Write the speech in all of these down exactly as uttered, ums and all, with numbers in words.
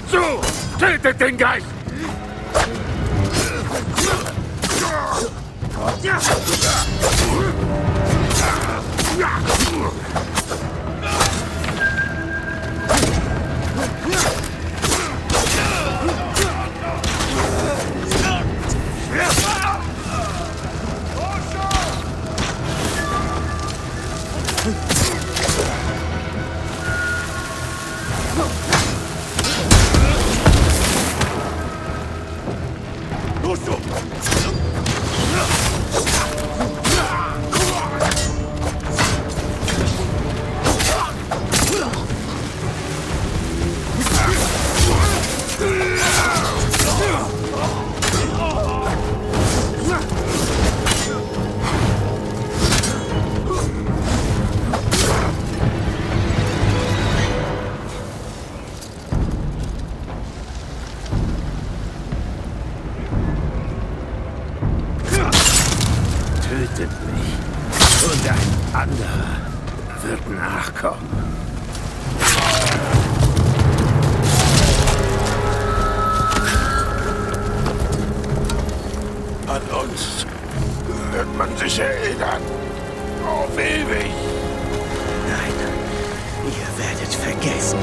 Zu! Tötet den Geist! Tötet mich und ein anderer wird nachkommen. An uns wird man sich erinnern. Auf ewig. Nein, ihr werdet vergessen.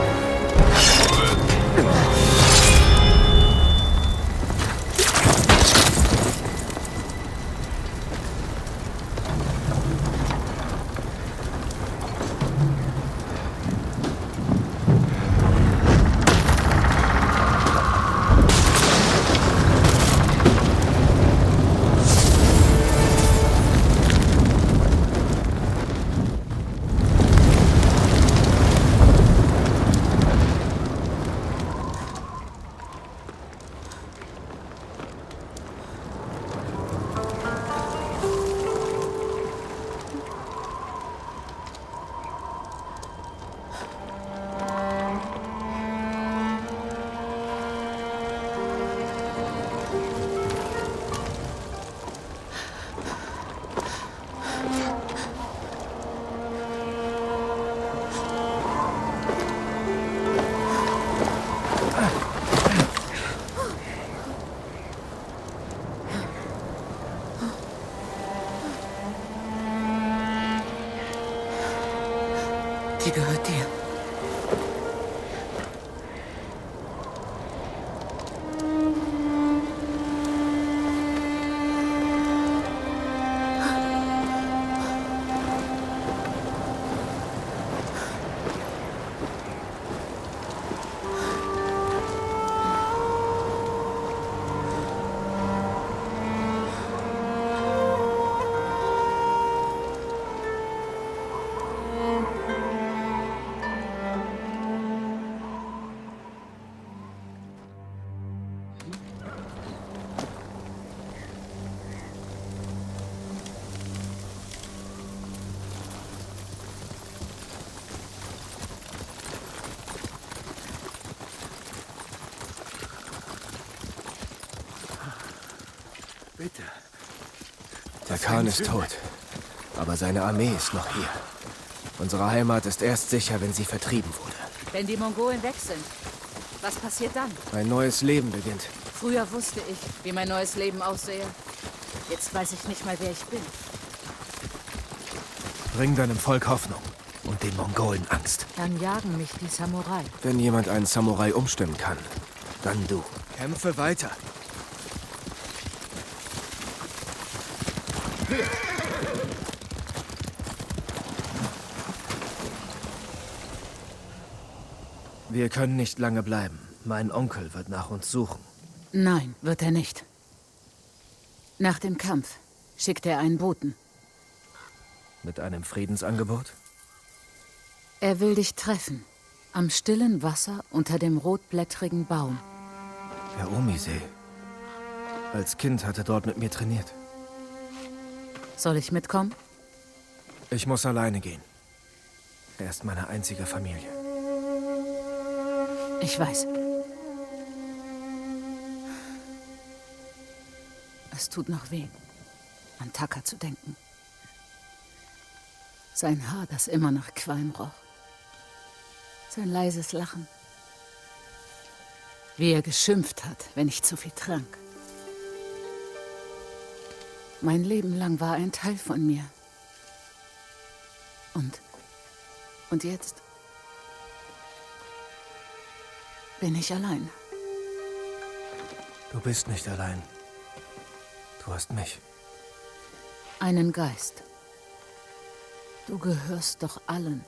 Die gehört dir. Bitte. Der Khan ist tot, aber seine Armee ist noch hier. Unsere Heimat ist erst sicher, wenn sie vertrieben wurde. Wenn die Mongolen weg sind, was passiert dann? Ein neues Leben beginnt. Früher wusste ich, wie mein neues Leben aussehe. Jetzt weiß ich nicht mal, wer ich bin. Bring deinem Volk Hoffnung und den Mongolen Angst. Dann jagen mich die Samurai. Wenn jemand einen Samurai umstimmen kann, dann du. Kämpfe weiter. Wir können nicht lange bleiben. Mein Onkel wird nach uns suchen. Nein, wird er nicht. Nach dem Kampf schickt er einen Boten. Mit einem Friedensangebot? Er will dich treffen. Am stillen Wasser unter dem rotblättrigen Baum. Der Omisee. Als Kind hat er dort mit mir trainiert. Soll ich mitkommen? Ich muss alleine gehen. Er ist meine einzige Familie. Ich weiß. Es tut noch weh, an Taka zu denken. Sein Haar, das immer nach Qualm roch. Sein leises Lachen. Wie er geschimpft hat, wenn ich zu viel trank. Mein Leben lang war er ein Teil von mir. Und, und jetzt bin ich allein. Du bist nicht allein. Du hast mich. Einen Geist. Du gehörst doch allen.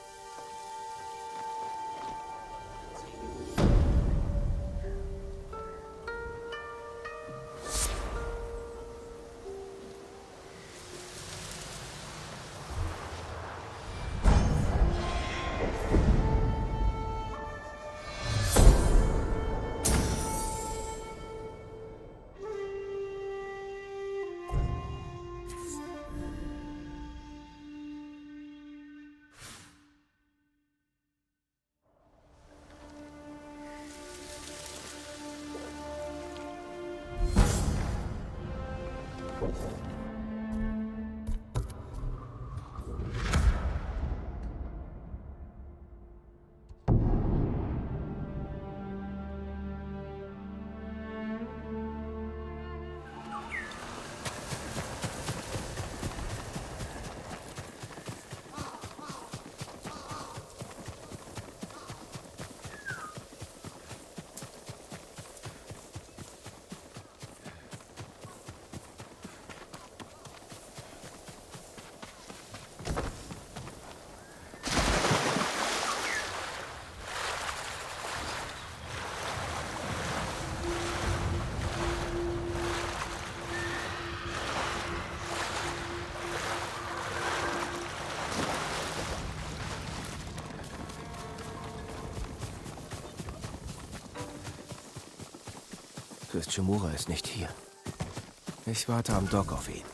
Fürst Shimura ist nicht hier. Ich warte am Dock auf ihn.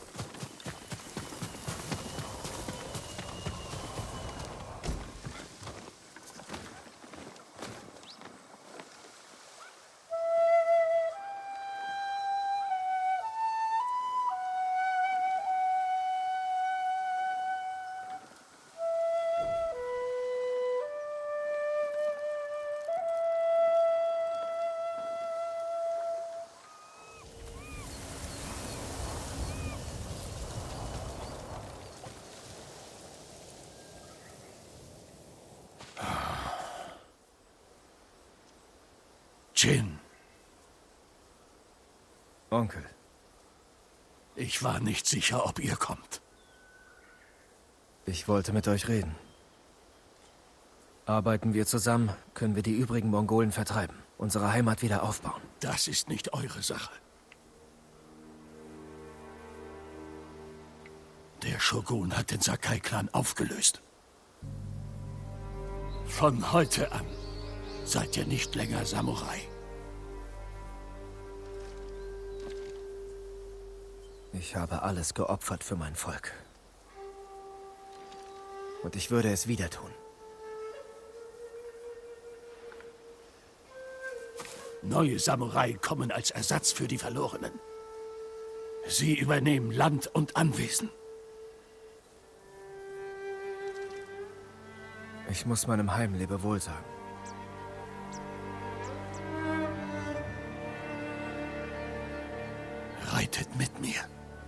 Jin. Onkel. Ich war nicht sicher, ob ihr kommt. Ich wollte mit euch reden. Arbeiten wir zusammen, können wir die übrigen Mongolen vertreiben, unsere Heimat wieder aufbauen. Das ist nicht eure Sache. Der Shogun hat den Sakai-Clan aufgelöst. Von heute an seid ihr nicht länger Samurai. Ich habe alles geopfert für mein Volk. Und ich würde es wieder tun. Neue Samurai kommen als Ersatz für die Verlorenen. Sie übernehmen Land und Anwesen. Ich muss meinem Heim Lebewohl sagen. Reitet mit mir.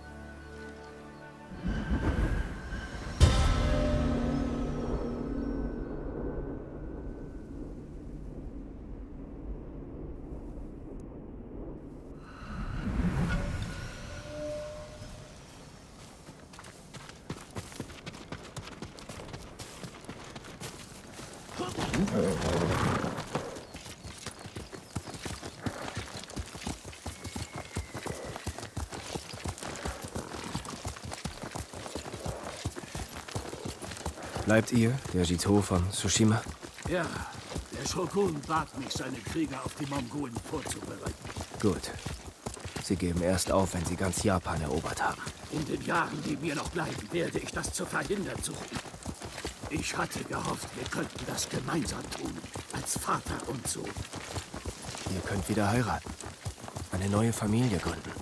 Bleibt ihr, der Jito von Tsushima? Ja, der Shogun bat mich, seine Krieger auf die Mongolen vorzubereiten. Gut. Sie geben erst auf, wenn sie ganz Japan erobert haben. In den Jahren, die mir noch bleiben, werde ich das zu verhindern suchen. Ich hatte gehofft, wir könnten das gemeinsam tun, als Vater und Sohn. Ihr könnt wieder heiraten. Eine neue Familie gründen.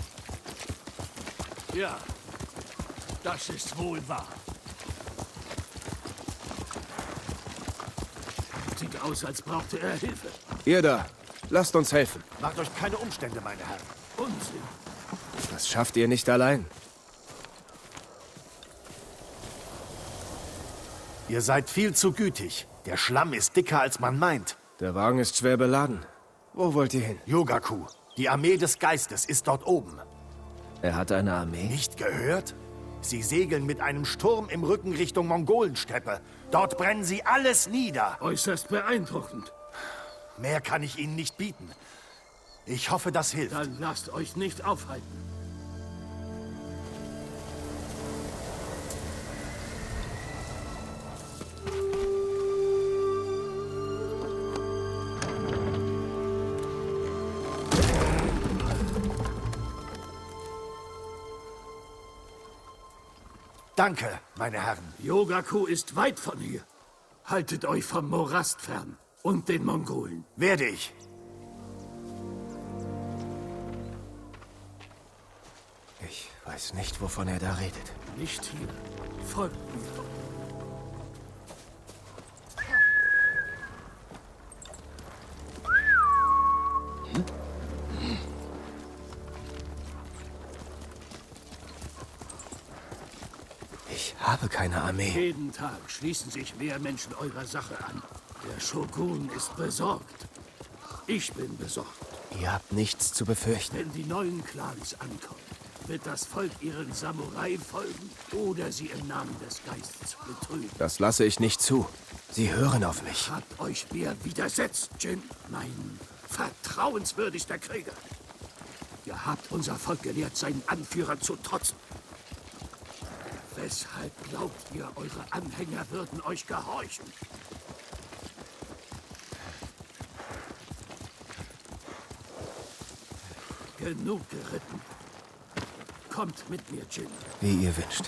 Ja, das ist wohl wahr. Sieht aus, als brauchte er Hilfe. Ihr da! Lasst uns helfen. Macht euch keine Umstände, meine Herren. Unsinn. Das schafft ihr nicht allein. Ihr seid viel zu gütig. Der Schlamm ist dicker, als man meint. Der Wagen ist schwer beladen. Wo wollt ihr hin? Yogaku, die Armee des Geistes ist dort oben. Er hat eine Armee? Nicht gehört? Sie segeln mit einem Sturm im Rücken Richtung Mongolensteppe. Dort brennen sie alles nieder. Äußerst beeindruckend. Mehr kann ich ihnen nicht bieten. Ich hoffe, das hilft. Dann lasst euch nicht aufhalten. Danke, meine Herren. Yogaku ist weit von hier. Haltet euch vom Morast fern und den Mongolen. Werde ich. Ich weiß nicht, wovon er da redet. Nicht hier. Folgt mir. Ich habe keine Armee. Jeden Tag schließen sich mehr Menschen eurer Sache an. Der Shogun ist besorgt. Ich bin besorgt. Ihr habt nichts zu befürchten. Wenn die neuen Clans ankommen, wird das Volk ihren Samurai folgen oder sie im Namen des Geistes betrügen. Das lasse ich nicht zu. Sie hören auf mich. Habt euch mir widersetzt, Jin, mein vertrauenswürdigster Krieger. Ihr habt unser Volk gelehrt, seinen Anführern zu trotzen. Weshalb glaubt ihr, eure Anhänger würden euch gehorchen? Genug geritten. Kommt mit mir, Jin. Wie ihr wünscht.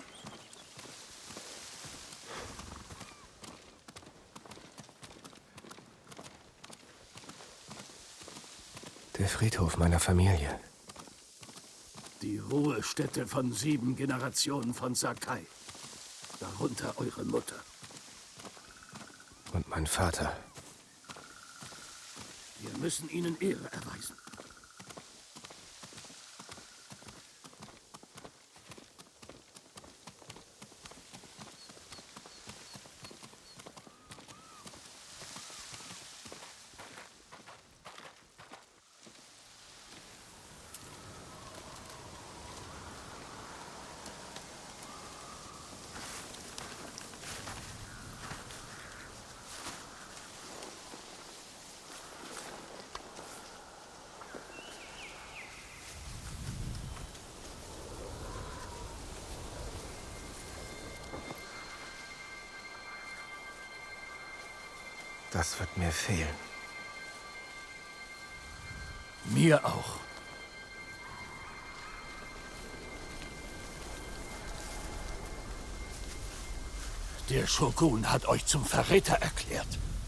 Der Friedhof meiner Familie. Die Ruhestätte von sieben Generationen von Sakai. Darunter eure Mutter. Und mein Vater. Wir müssen ihnen Ehre erweisen. Das wird mir fehlen. Mir auch. Der Shogun hat euch zum Verräter erklärt.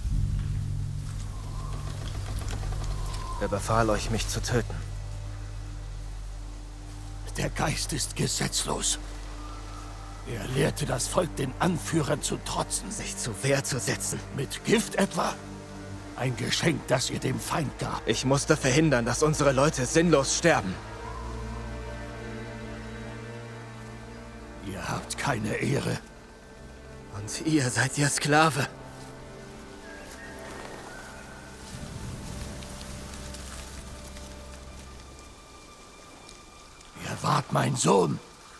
Er befahl euch, mich zu töten. Der Geist ist gesetzlos. Er lehrte das Volk, den Anführern zu trotzen. Sich zur Wehr zu setzen. Mit Gift etwa? Ein Geschenk, das ihr dem Feind gab. Ich musste verhindern, dass unsere Leute sinnlos sterben. Ihr habt keine Ehre. Und ihr seid ihr Sklave. Ihr wart mein Sohn.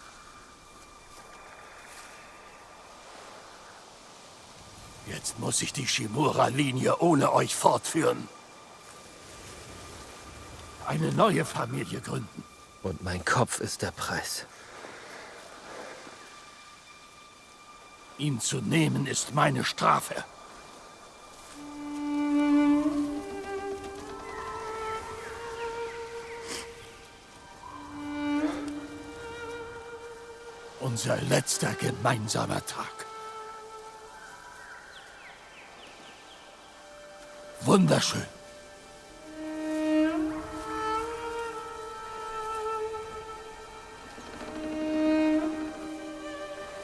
Jetzt muss ich die Shimura-Linie ohne euch fortführen. Eine neue Familie gründen. Und mein Kopf ist der Preis. Ihn zu nehmen ist meine Strafe. Unser letzter gemeinsamer Tag. Wunderschön.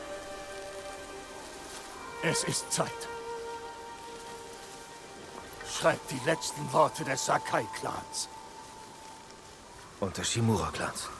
Es ist Zeit. schreibt die letzten Worte des Sakai-Clans. Und des Shimura-Clans.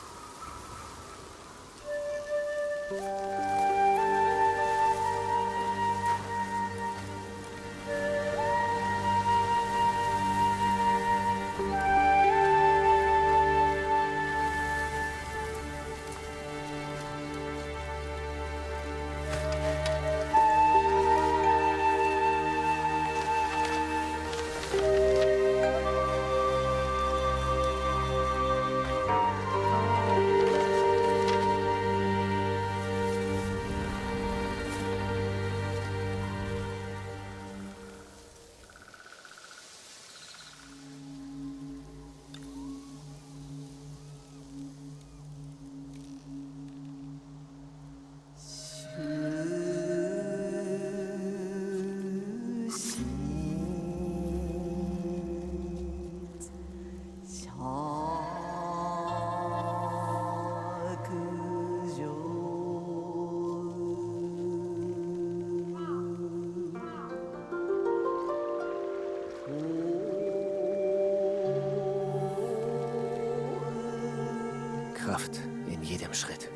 Kraft in jedem Schritt.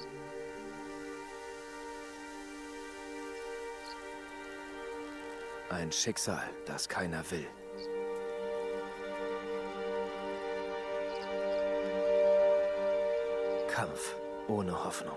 Ein Schicksal, das keiner will. Kampf ohne Hoffnung.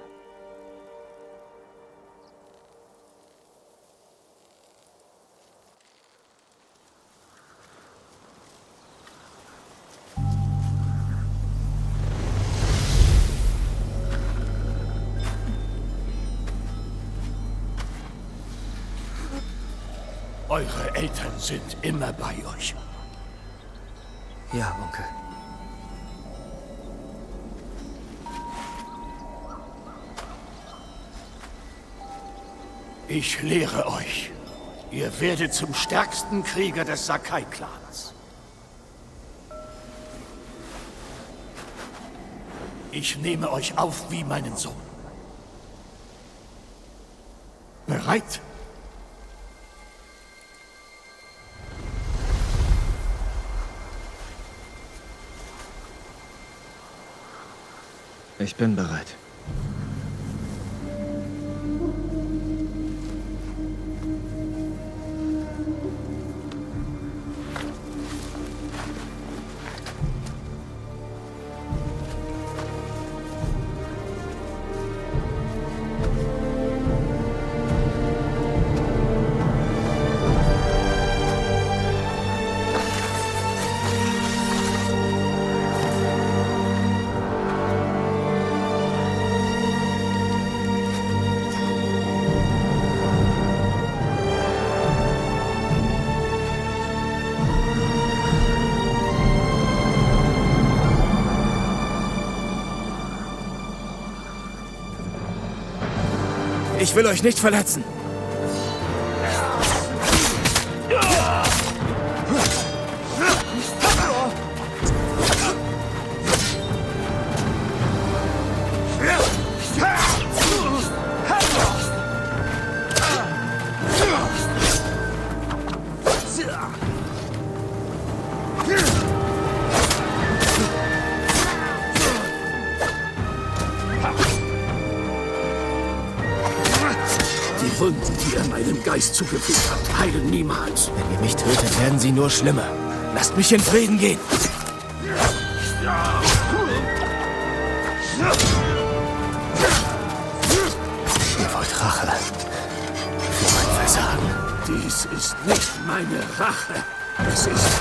Eure Eltern sind immer bei euch. Ja, Onkel. Ich lehre euch. Ihr werdet zum stärksten Krieger des Sakai-Clans. Ich nehme euch auf wie meinen Sohn. Bereit? Ich bin bereit. Ich will euch nicht verletzen. Die Wunden, die ihr meinem Geist zugefügt habt, heilen niemals. Wenn ihr mich tötet, werden sie nur schlimmer. Lasst mich in Frieden gehen. Ihr wollt Rache für mein Versagen. Dies ist nicht meine Rache. Es ist...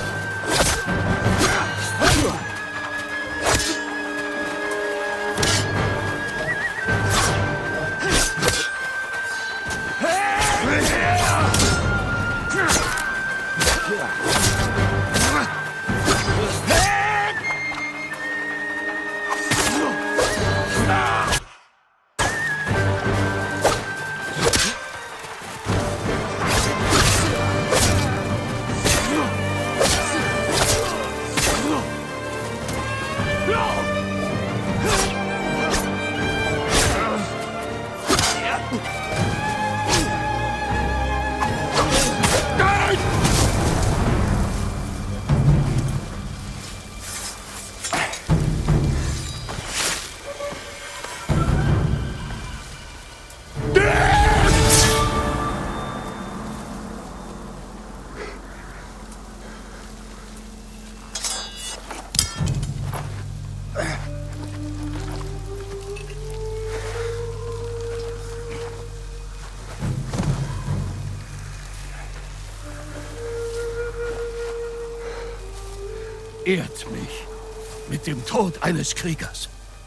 ehrt mich mit dem Tod eines Kriegers.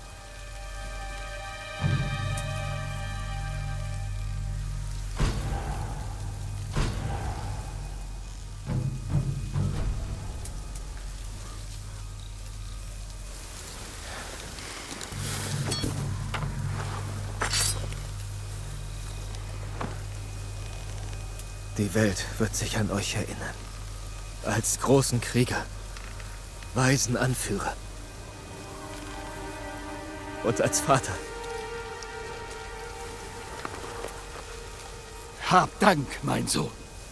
Die Welt wird sich an euch erinnern. Als großen Krieger, weisen Anführer und als Vater. Hab Dank, mein Sohn.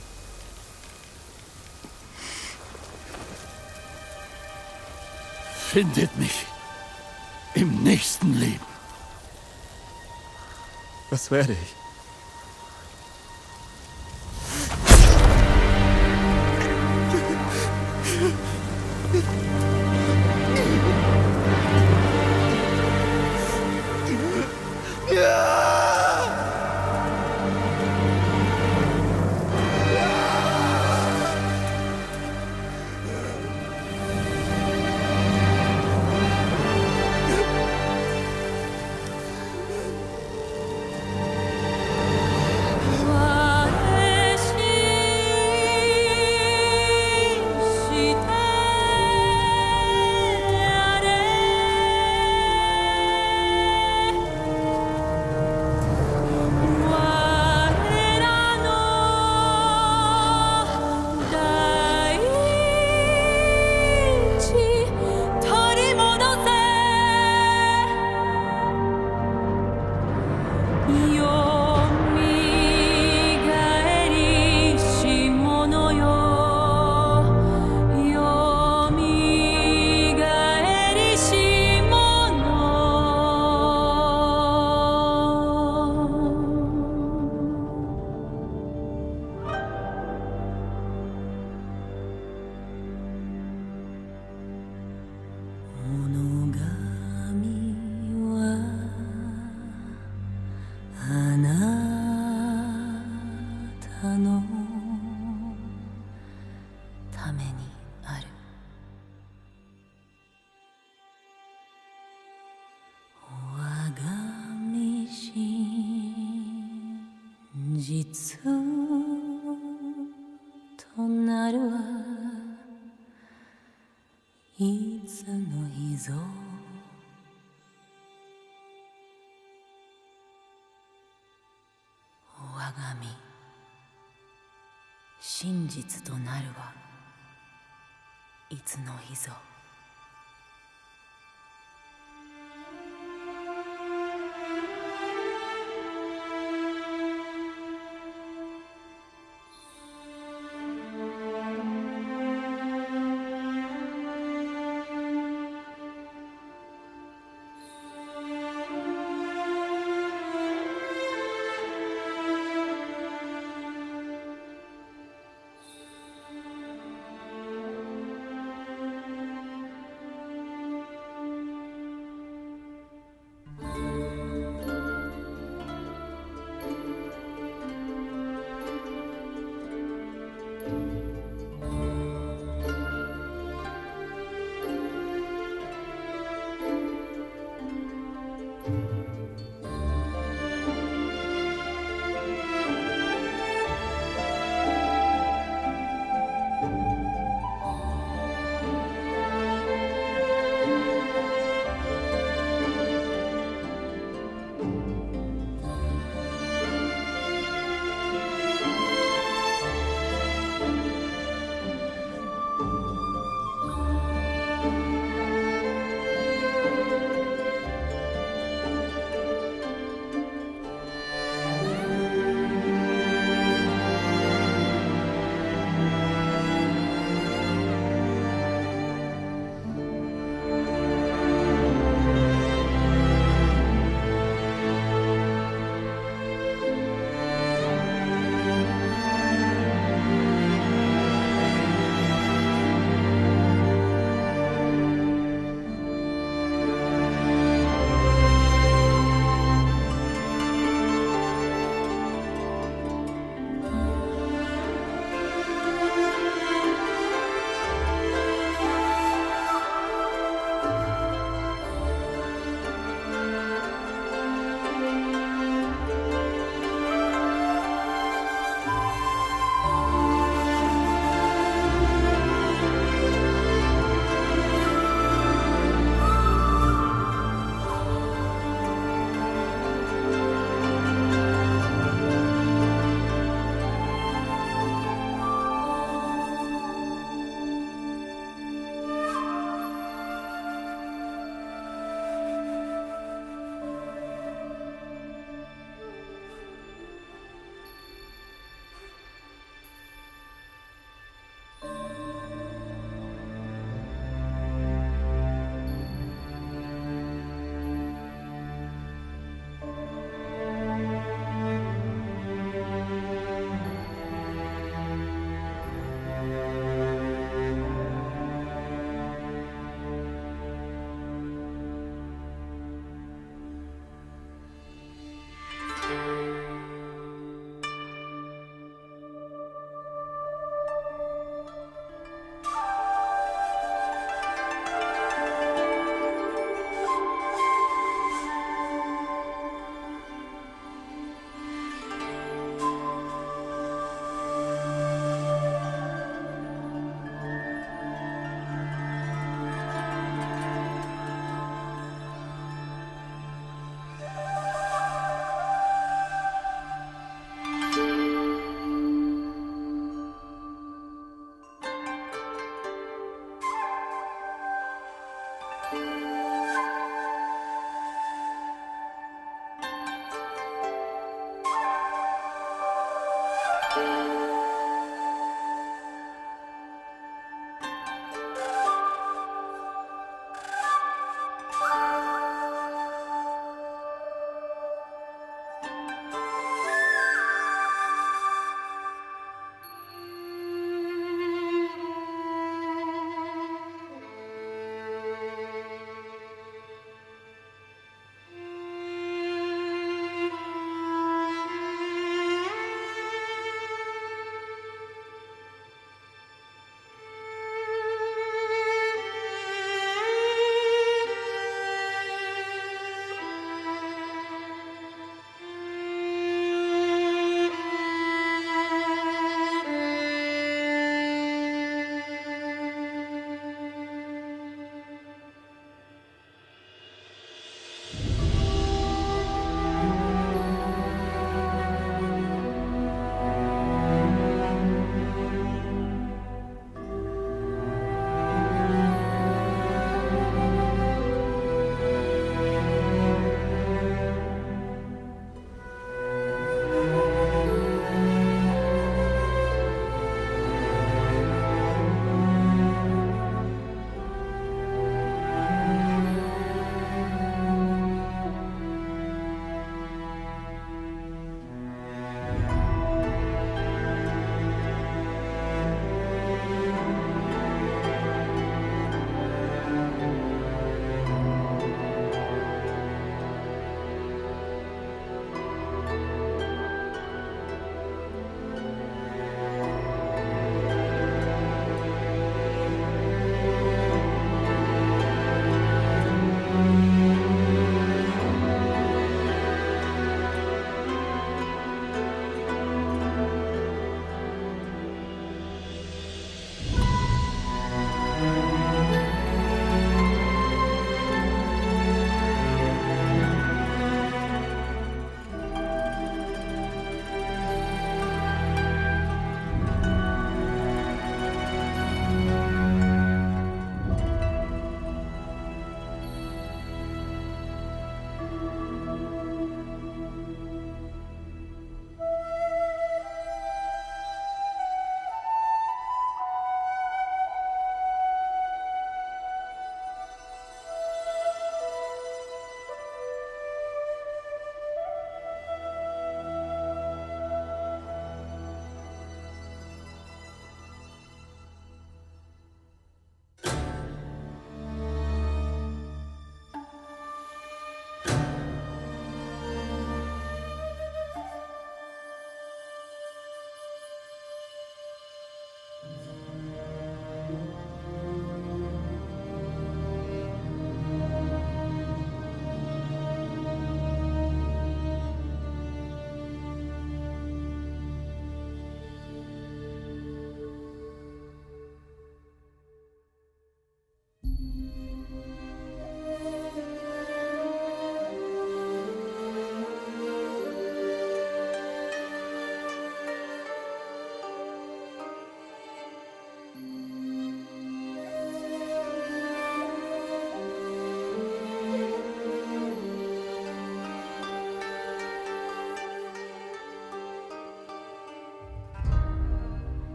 Findet mich im nächsten Leben. Was werde ich?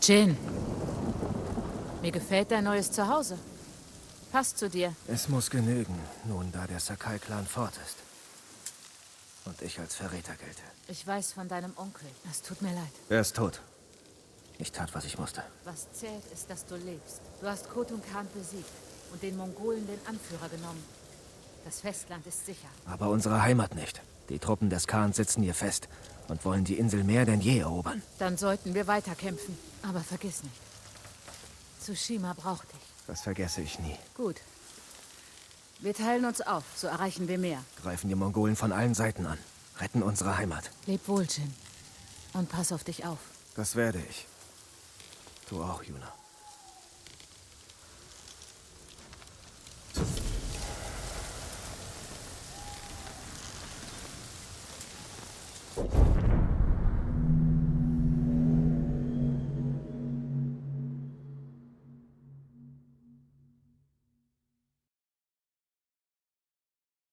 Jin, mir gefällt dein neues Zuhause. Passt zu dir. Es muss genügen, nun da der Sakai-Clan fort ist. Und ich als Verräter gelte. Ich weiß von deinem Onkel. Es tut mir leid. Er ist tot. Ich tat, was ich musste. Was zählt, ist, dass du lebst. Du hast Khotun Khan besiegt und den Mongolen den Anführer genommen. Das Festland ist sicher. Aber unsere Heimat nicht. Die Truppen des Khans sitzen hier fest und wollen die Insel mehr denn je erobern. Dann sollten wir weiterkämpfen. Aber vergiss nicht, Tsushima braucht dich. Das vergesse ich nie. Gut. Wir teilen uns auf, so erreichen wir mehr. Greifen die Mongolen von allen Seiten an. Retten unsere Heimat. Leb wohl, Jin. Und pass auf dich auf. Das werde ich. Du auch, Yuna.